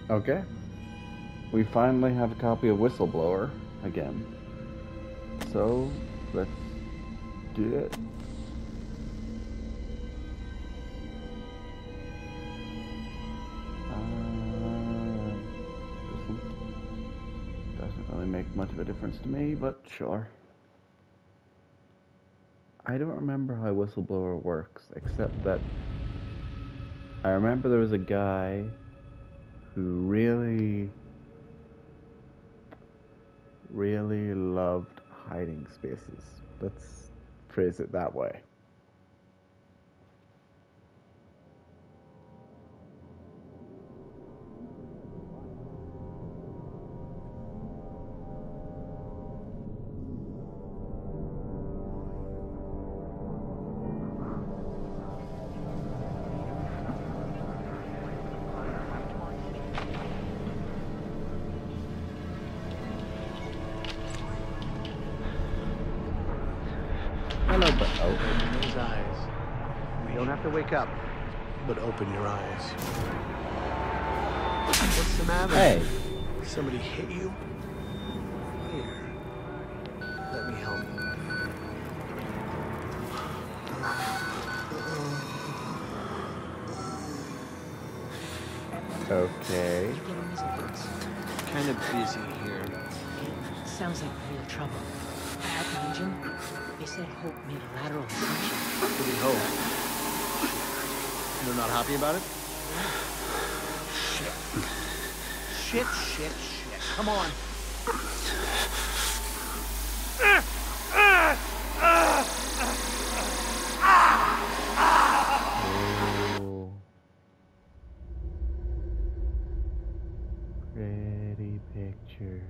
Okay. We finally have a copy of Whistleblower again. So, let's do it. Doesn't really make much of a difference to me, but sure. I don't remember how Whistleblower works, except that I remember there was a guy who really loved hiding spaces. Let's phrase it that way. Hello, but Open those eyes. You don't have to wake up, but open your eyes. What's the matter? Hey. Somebody hit you? Here. Let me help you. Okay. Kind of busy here. Sounds like real trouble. At the engine, they said Hope made a lateral ascension. What do you hope? They're not happy about it? Shit. Come on. Oh. Pretty pictures.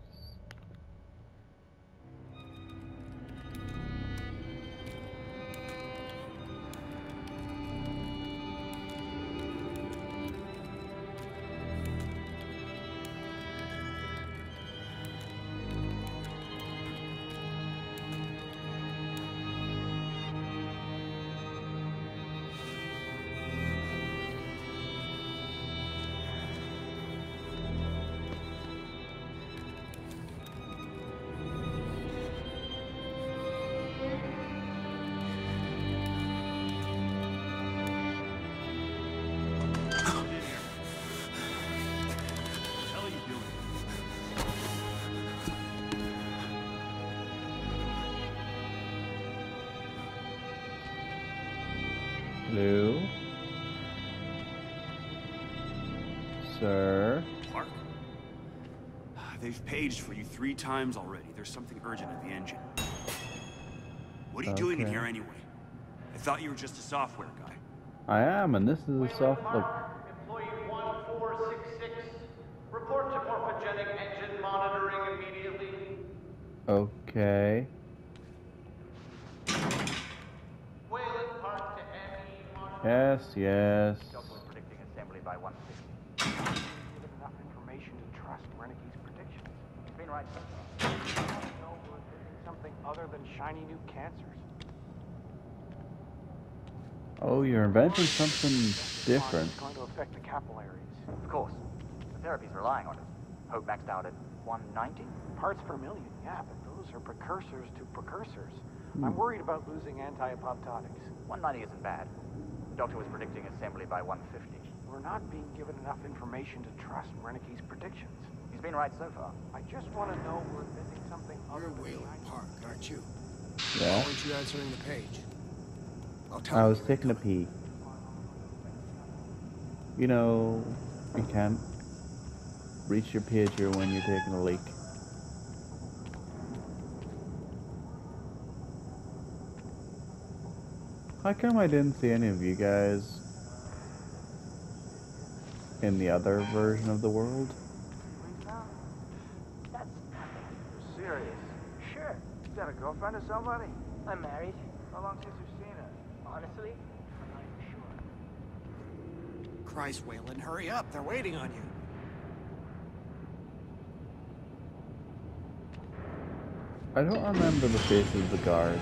Hello? Sir? Clark? They've paged for you 3 times already. There's something urgent at the engine. What are you doing in here anyway? I thought you were just a software guy. I am, and this is a soft look. Employee 1466. Report to morphogenic engine monitoring immediately. Okay. Wayland Park to ME. Yes. Predicting assembly by 150. Given enough information to trust Wernicke's predictions. He's been right so far. No, we're predicting something other than shiny new cancers. Oh, you're inventing something different. It's going to affect the capillaries. Of course. The therapy's relying on it. Hope maxed out at 190? Parts per million, yeah, but those are precursors to precursors. I'm worried about losing anti-apoptotics. 190 isn't bad. The doctor was predicting assembly by 150. We're not being given enough information to trust Wernicke's predictions. He's been right so far. I just want to know we're missing something other than Wayland Park, aren't you? Yeah. Why aren't you answering the page? I'll tell I you was when taking a you're coming. pee. You know, you can't reach your pager when you're taking a leak. How come I didn't see any of you guys in the other version of the world? That's serious. Sure. You got a girlfriend or somebody? I'm married. How long since you've seen her? Honestly, I'm not even sure. Christ, Wayland, hurry up. They're waiting on you. I don't remember the faces of the guards.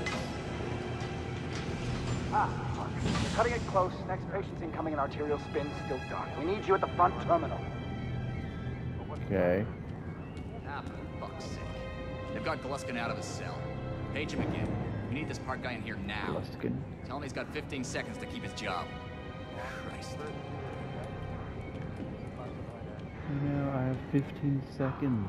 We're cutting it close. Next patient's incoming and arterial spin still dark. We need you at the front terminal. Okay. Ah, for fuck's sake. They've got Gluskin out of his cell. Page him again. We need this Park guy in here now. Luskin. Tell him he's got 15 seconds to keep his job. Christ. Now I have 15 seconds.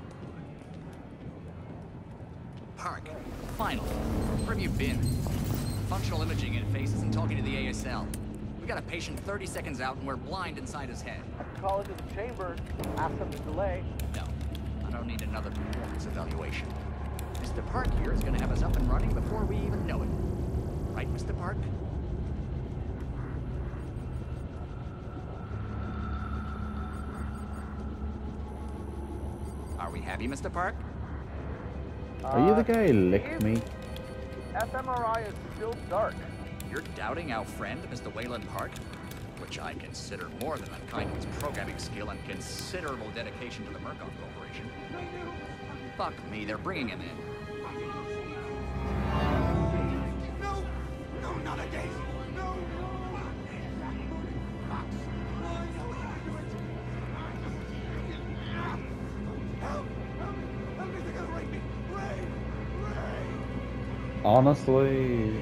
Park, finally. Where have you been? Functional imaging interface isn't talking to the ASL. We got a patient 30 seconds out and we're blind inside his head. Call into the chamber, ask them to delay. No, I don't need another performance evaluation. Mr. Park here is gonna have us up and running before we even know it. Right, Mr. Park? Are we happy, Mr. Park? Are you the guy who licked me? fMRI is still dark. You're doubting our friend, Mr. Wayland Park? Which I consider more than unkind to his programming skill and considerable dedication to the Murkoff Corporation. Fuck me, they're bringing him in. No! No, not again! No! Help! Help me! They're gonna rape me! Ray! Honestly,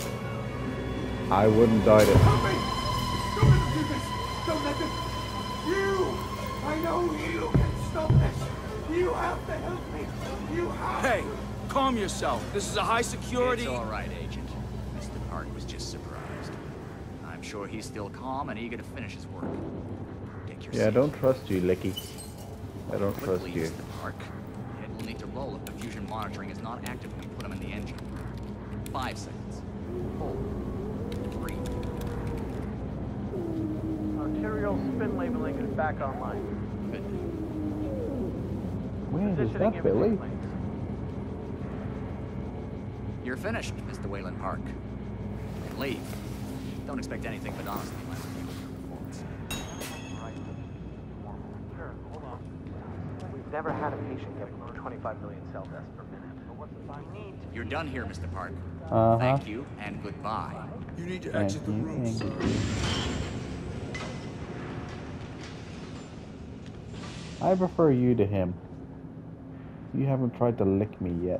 I wouldn't doubt it. Help me! Don't let them do this! Don't let them... You! I know you can stop this! You have to help me! You have Hey, calm yourself. This is a high security... It's all right, Agent. Mr. Park was just surprised. I'm sure he's still calm and eager to finish his work. Take your Yeah, I seat. don't trust you, Licky. I don't trust Quickly, you. Mr. Park. Head will need to roll if the fusion monitoring is not active when we put him in the engine. 5 seconds. 4. 3. Arterial spin labeling is back online. Good. Where is Positioning that, Billy? imaging links. You're finished, Mr. Wayland Park. You can leave. Don't expect anything but honesty in my review of your performance. Right. Sure, hold on. We've never had a patient get below 25 million cell deaths per minute. But what's the time need? You're done here, Mr. Park. Uh-huh. Thank you and goodbye. You need to Thank exit the you, room, thank sir. you. I prefer you to him. You haven't tried to lick me yet.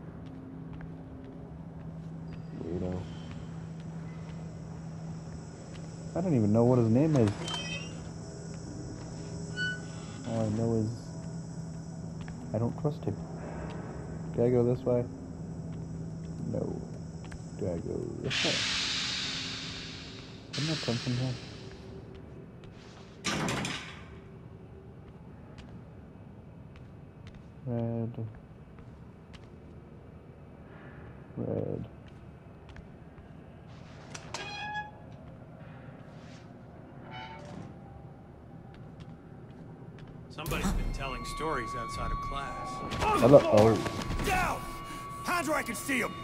Weirdo. I don't even know what his name is. All I know is I don't trust him. Do I go this way? No. Do I go this way? Didn't I come from here? Red. Red. Somebody's been telling stories outside of class. Hello. Oh. Down! Hands where I can see them!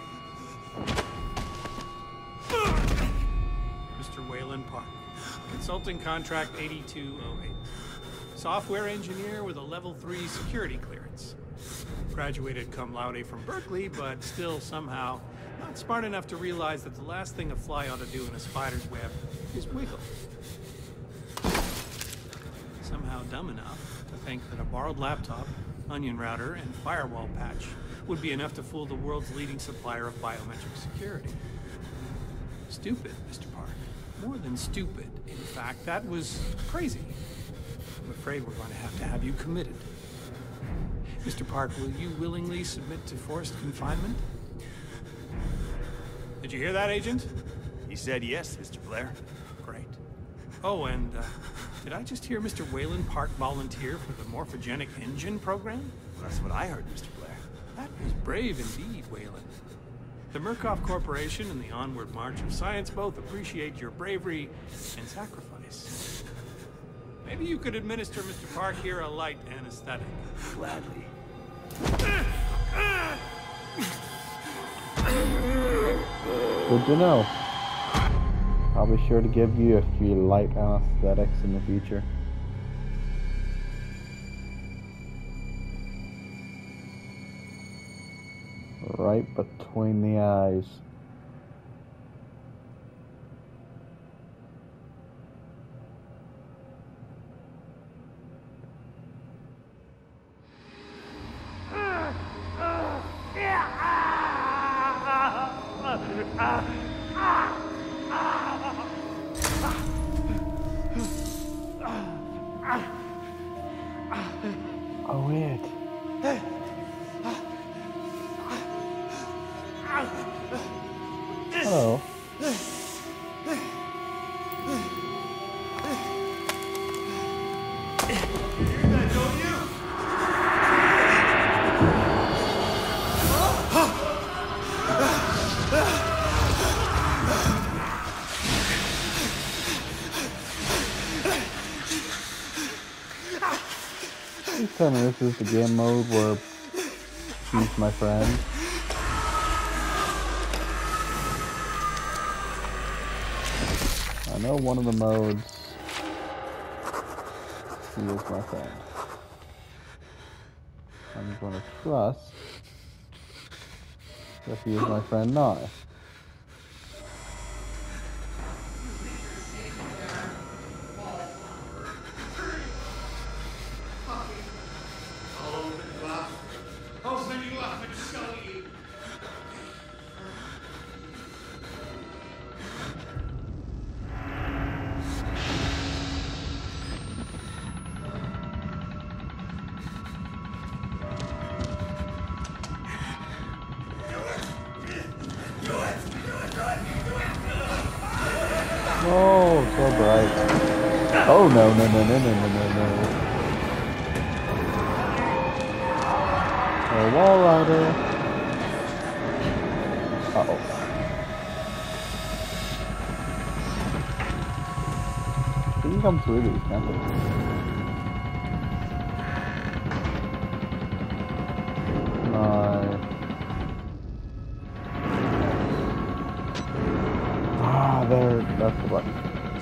Mr. Wayland Park. Consulting contract 8208. Software engineer with a level 3 security clearance. Graduated cum laude from Berkeley, but still somehow not smart enough to realize that the last thing a fly ought to do in a spider's web is wiggle. Somehow dumb enough to think that a borrowed laptop, onion router, and firewall patch would be enough to fool the world's leading supplier of biometric security. Stupid, Mr. Park. More than stupid. In fact, that was crazy. I'm afraid we're going to have you committed. Mr. Park, will you willingly submit to forced confinement? Did you hear that, Agent? He said yes, Mr. Blair. Great. Oh, and did I just hear Mr. Wayland Park volunteer for the morphogenic engine program? Well, that's what I heard, Mr. Blair. That was brave indeed, Wayland. The Murkoff Corporation and the Onward March of Science both appreciate your bravery and sacrifice. Maybe you could administer Mr. Park here a light anesthetic. Gladly. Good to know. I'll be sure to give you a few light anesthetics in the future. Right between the eyes. Oh, it. Hello. Please tell me this is the game mode where he's my friend. I know one of the modes, he is my friend. I'm going to trust that he is my friend now. Oh, so bright. Oh, no. A Walrider. Uh-oh. He can come through these, can't they? There, that's the button.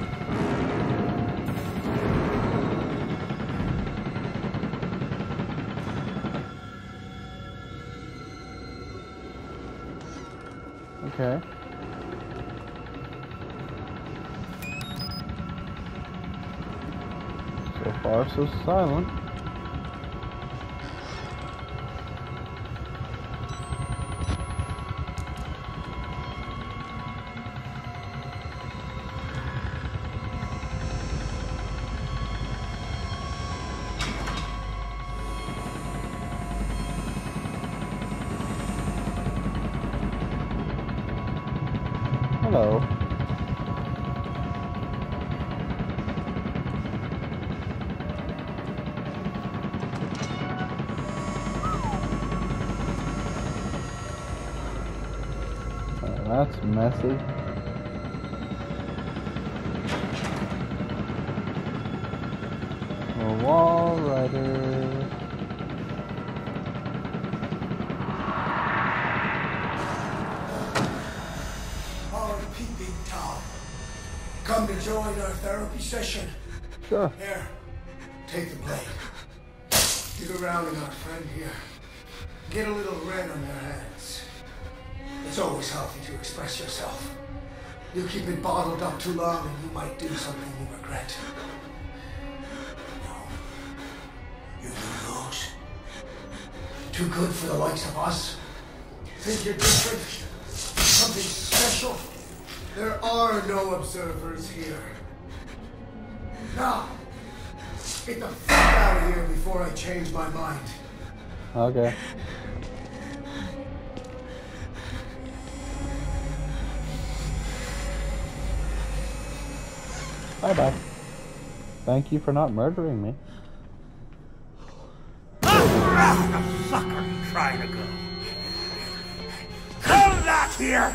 Okay. So far, so silent. Hello. That's messy. A Walrider. Come to join our therapy session. Sure. Here, take the blade. Dig around in our friend here. Get a little red on your hands. It's always healthy to express yourself. You keep it bottled up too long and you might do something you regret. No. You do those. Too good for the likes of us. Think you're different? Something special? There are no observers here. Now, get the fuck out of here before I change my mind. Okay. Bye-bye. Thank you for not murdering me. Where the fuck are you trying to go? Come back here!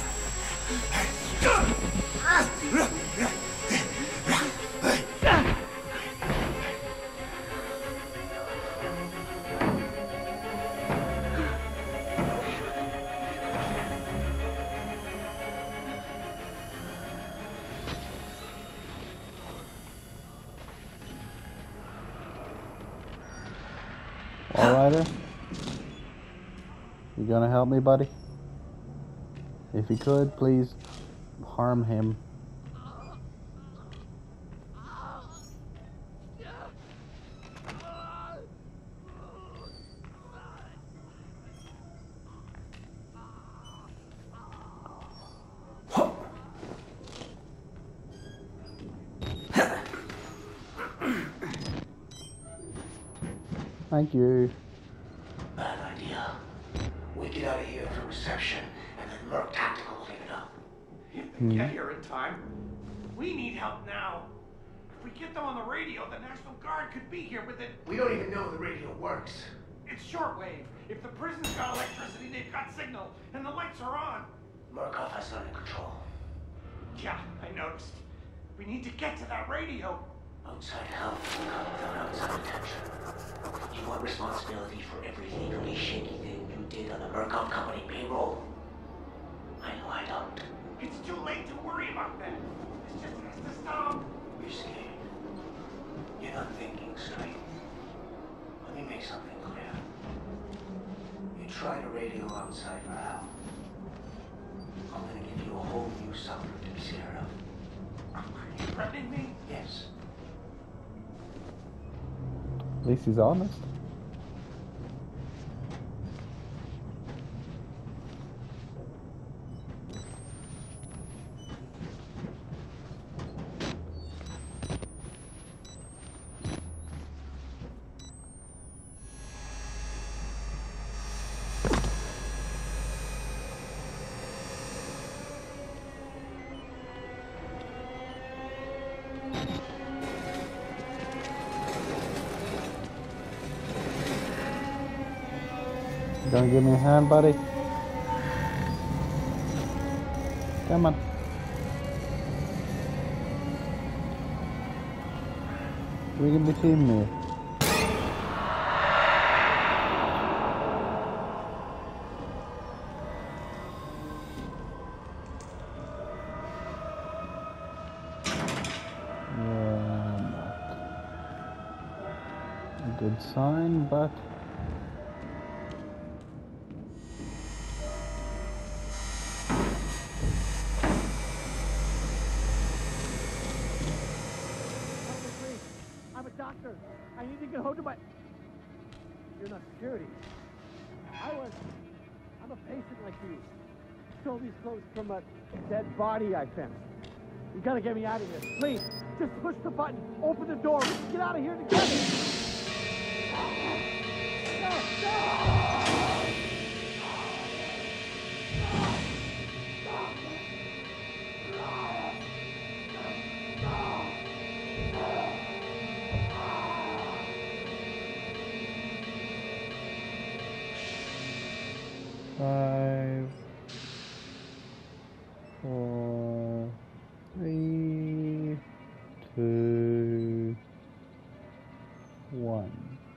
Walrider? You gonna help me, buddy? If you could, please harm him. Thank you. Bad idea. We get out of here for reception, and then Merc Tactical will clean it up. If they get here in time, we need help now. If we get them on the radio, the National Guard could be here within... We don't even know the radio works. It's shortwave. If the prison's got electricity, they've got signal, and the lights are on. Murkoff has it under control. Yeah, I noticed. We need to get to that radio. Outside help will come without outside attention. You want responsibility for every legally shaky thing you did on the Murkoff Company payroll? I know I don't. It's too late to worry about that. This just has to stop. You're scared. You're not thinking straight. Let me make something clear. You try to radio outside for help. I'm gonna give you a whole new something to be scared of. Are you threatening me? Yes. At least he's honest. Gonna give me a hand, buddy? Come on. We can be teammates. Yeah, not a good sign, but I'm a doctor. I need to get hold of my... You're not security. I'm a patient like you. Stole these clothes from a dead body I found. You gotta get me out of here. Please, just push the button. Open the door. We can get out of here together. No! Five, 4, 3, 2, 1.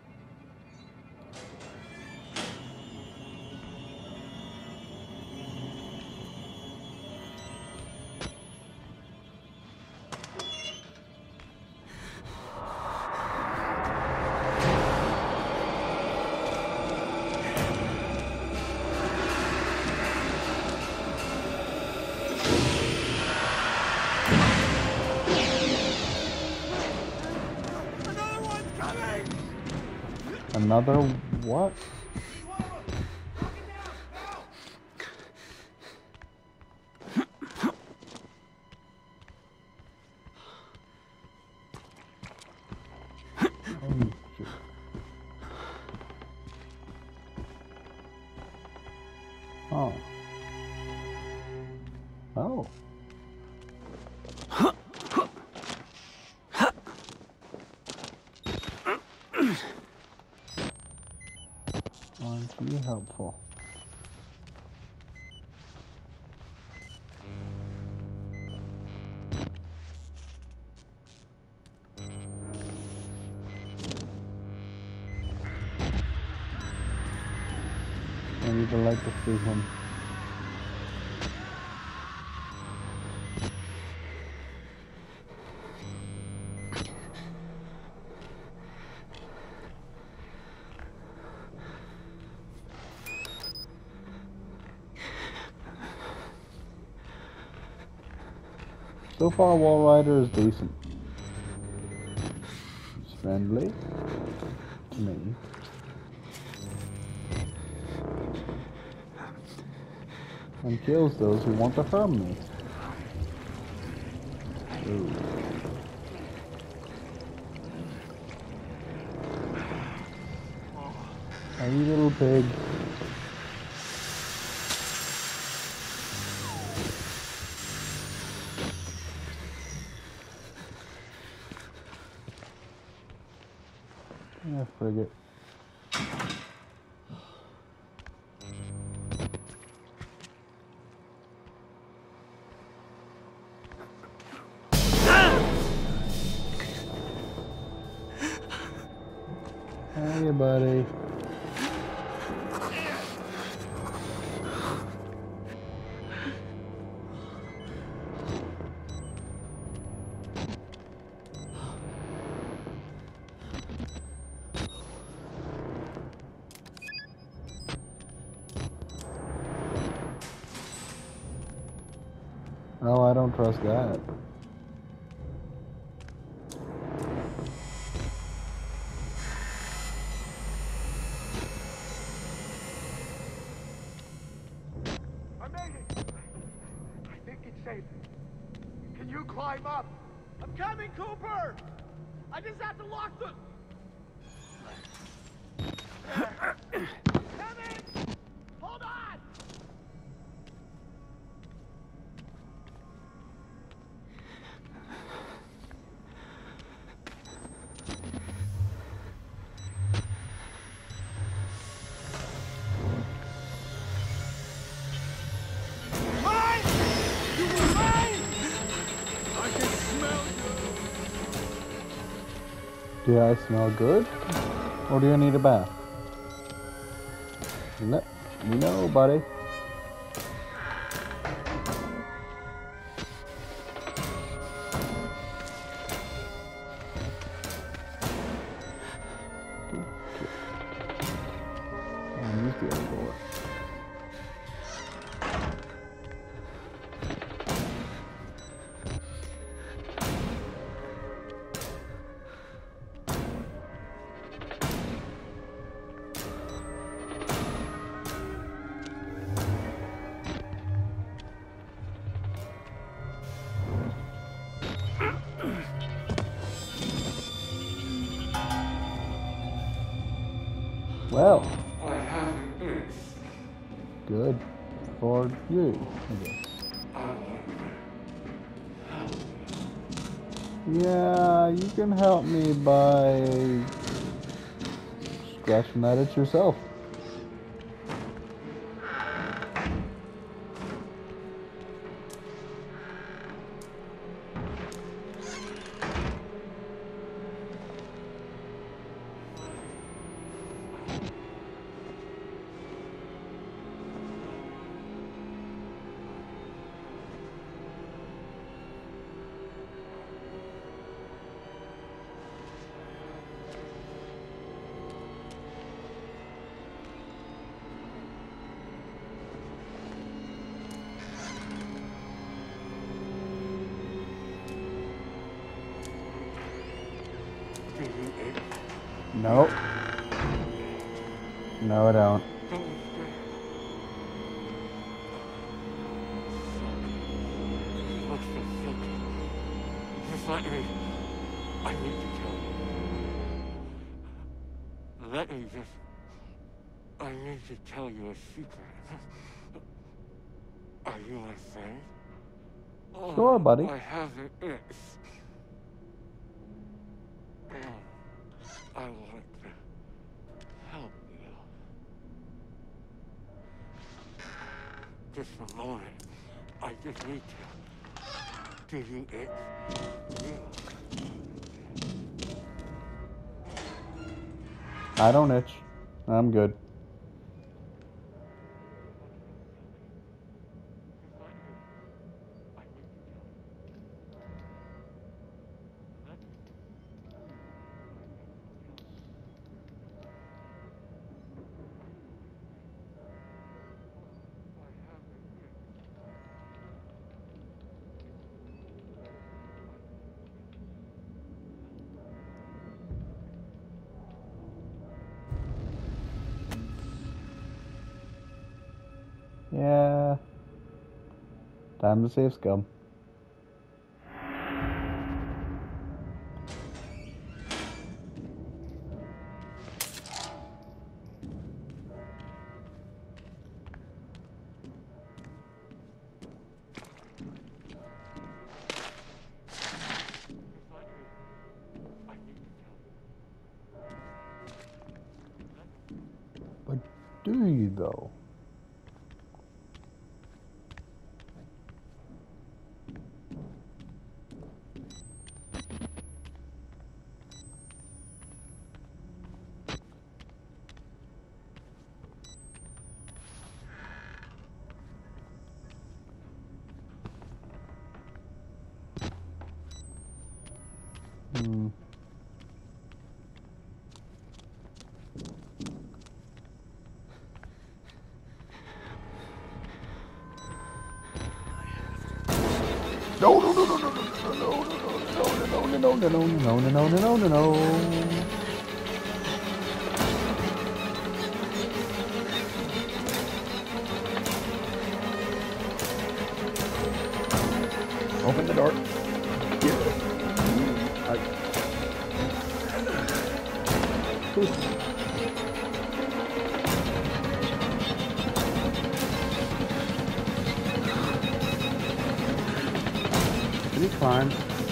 Another what? Oh. Oh. Aren't you helpful? I need to like to see him. So far, Walrider is decent. He's friendly to me. And kills those who want to harm me. Ooh. Are you little pig? Yeah, frigate. Hey, buddy. Oh, I don't trust that. I made it! I think it's safe. Can you climb up? I'm coming, Cooper! I just have to lock the... Coming! Hold on! Do I smell good? Or do you need a bath? Let me know, buddy. Use the other door. Well, I have it. good for you, I guess. Yeah, you can help me by scratching that itch yourself. Nope. No, I don't. Just let me. I need to tell you. Let me just. I need to tell you a secret. Are you my friend? Sure, buddy. I have an itch. I want to help you. Just a moment. I just need to. Do you itch? I don't itch. I'm good. Yeah. Time to save scum. Do you though? No, no, no, no, no, no, no, no, no, no, no, no, no, no, no, no, no. Open the door. Get it. Can you climb?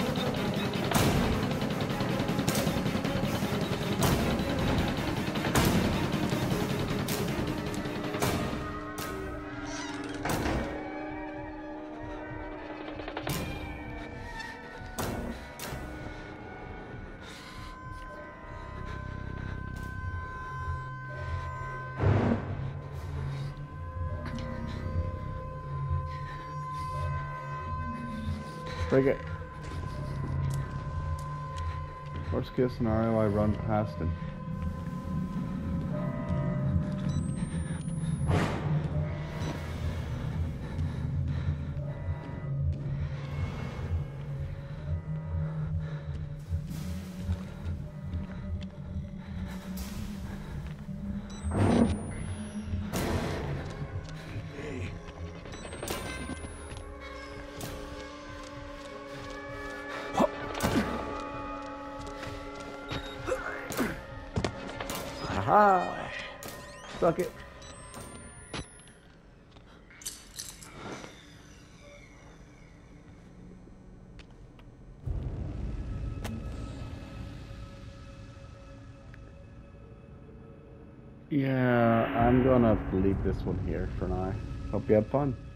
Break it. Worst case scenario, I run past him. Aha! Suck it. Yeah, I'm gonna leave this one here for now. Hope you have fun.